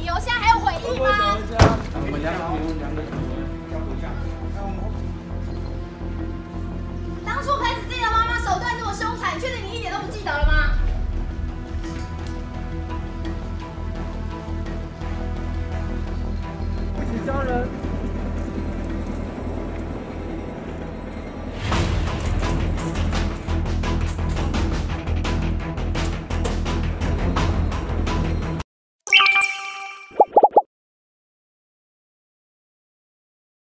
理由，现在还有悔意吗？ 我两个交回家。 当初开始自己的妈妈手段这么凶残，确定你一点都不记得了